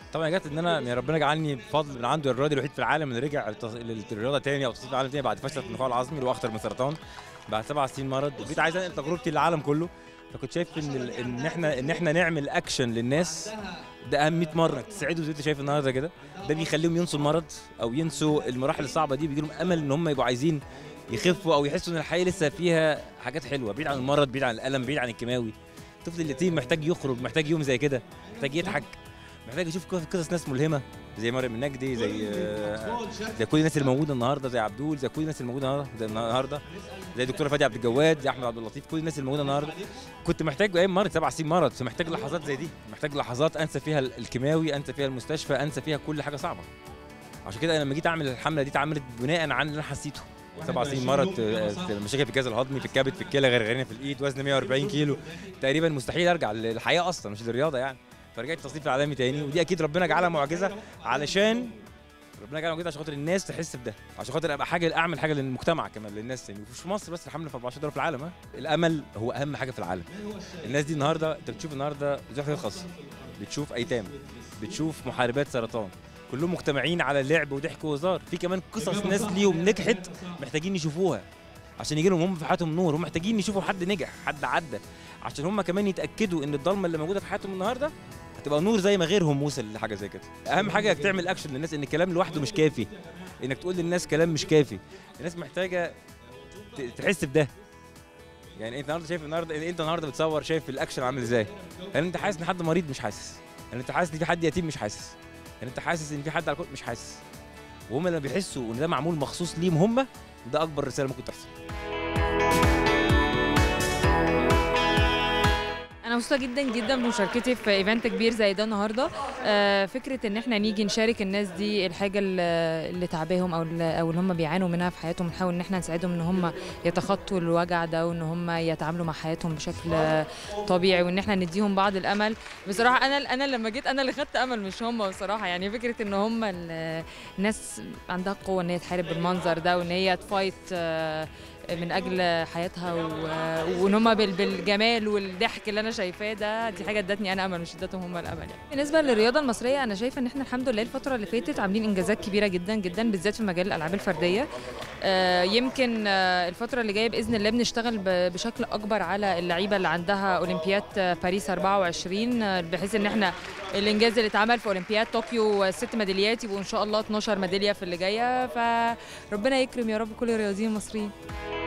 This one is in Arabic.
طبعا جت ان انا يعني ربنا جعلني بفضل من عنده الرياضي الوحيد في العالم اللي رجع للرياضه تاني او تصنيف العالم تاني بعد فشل النخاع العظمي اللي هو اخطر من السرطان بعد 7 سنين مرض. وجيت عايز انقل تجربتي للعالم كله، فكنت شايف ان احنا نعمل اكشن للناس ده اهم 100 مره تساعدهم زي ما انت شايف النهارده كده. ده بيخليهم ينسوا المرض او ينسوا المراحل الصعبه دي، بيجي لهم امل ان هم يبقوا عايزين يخفوا او يحسوا ان الحياه لسه فيها حاجات حلوه بعيد عن المرض، بعيد عن الالم، بعيد عن الكيماوي. الطفل اليتيم محتاج يخرج، محتاج يوم زي كده، محتاج يضحك، محتاج يشوف قصص ناس ملهمه زي مريم النجدي، زي كل الناس اللي موجوده النهارده، زي عبدول، زي كل الناس اللي موجوده النهارده، زي دكتوره فادي عبد الجواد، زي احمد عبد اللطيف، كل الناس اللي موجوده النهارده. كنت محتاج ايام مرض 7 سنين مرض، فمحتاج لحظات زي دي، محتاج لحظات انسى فيها الكيماوي، انسى فيها المستشفى، انسى فيها كل حاجه صعبه. عشان كده انا لما جيت اعمل الحمله دي اتعملت بناء عن اللي انا حسيته. 7 سنين مرض، مشاكل في الجهاز الهضمي، في الكبد، في الكلى، غرغرينه في الايد، وزن 140 كيلو، تقريبا مستحيل ارجع للحياه اصلا مش للرياضه يعني. فرجعت التصنيف العالمي تاني، ودي اكيد ربنا جعلها معجزه عشان خاطر الناس تحس بده، عشان خاطر ابقى حاجه اعمل حاجه للمجتمع كمان للناس تاني، مش في مصر بس، الحمله في 14 دوله في العالم. الامل هو اهم حاجه في العالم. الناس دي النهارده انت بتشوف النهارده زحف خاص، بتشوف ايتام، بتشوف محاربات سرطان، كلهم مجتمعين على لعب وضحك وهزار. في كمان قصص ناس ليهم نجحت محتاجين يشوفوها عشان يجي لهم هم في حياتهم نور، هم محتاجين يشوفوا حد نجح، حد عدى، عشان هم كمان يتاكدوا ان الضلمه اللي موجوده في حياتهم النهارده هتبقى نور زي ما غيرهم وصل لحاجه زي كده. اهم حاجه انك تعمل اكشن للناس، ان الكلام لوحده مش كافي، انك تقول للناس كلام مش كافي. الناس محتاجه تحس بده. يعني انت النهارده بتصور، شايف الاكشن عامل ازاي؟ هل انت حاسس ان حد مريض؟ مش حاسس. هل انت حاسس ان في حد يتيم؟ مش حاسس. هل انت حاسس ان في حد على الكل؟ مش حاسس. وهم لما بيحسوا ان ده معمول مخصوص ليهم هم، ده اكبر رساله ممكن تحصل. أنا مبسوطة جدا جدا بمشاركتي في ايفنت كبير زي ده النهارده. فكرة إن احنا نيجي نشارك الناس دي الحاجة اللي تعباهم أو اللي هم بيعانوا منها في حياتهم، نحاول إن احنا نساعدهم إن هم يتخطوا الوجع ده، وإن هم يتعاملوا مع حياتهم بشكل طبيعي، وإن احنا نديهم بعض الأمل. بصراحة أنا لما جيت أنا اللي خدت أمل مش هم بصراحة. يعني فكرة إن هم الناس عندها قوة إن هي تحارب بالمنظر ده، وإن هي تفايت من اجل حياتها، وان هم بالجمال والضحك اللي انا شايفاه ده، دي حاجه ادتني انا امل، مش ادتهم هم الامل يعني. بالنسبه للرياضه المصريه، انا شايفه ان احنا الحمد لله الفتره اللي فاتت عاملين انجازات كبيره جدا جدا، بالذات في مجال الالعاب الفرديه. يمكن الفتره اللي جايه باذن الله بنشتغل بشكل اكبر على اللعيبه اللي عندها اولمبياد باريس 24، بحيث ان احنا الانجاز اللي اتعمل في اولمبياد طوكيو 6 ميداليات يبقوا ان شاء الله 12 ميداليه في اللي جايه. فربنا يكرم يا رب كل الرياضيين المصريين.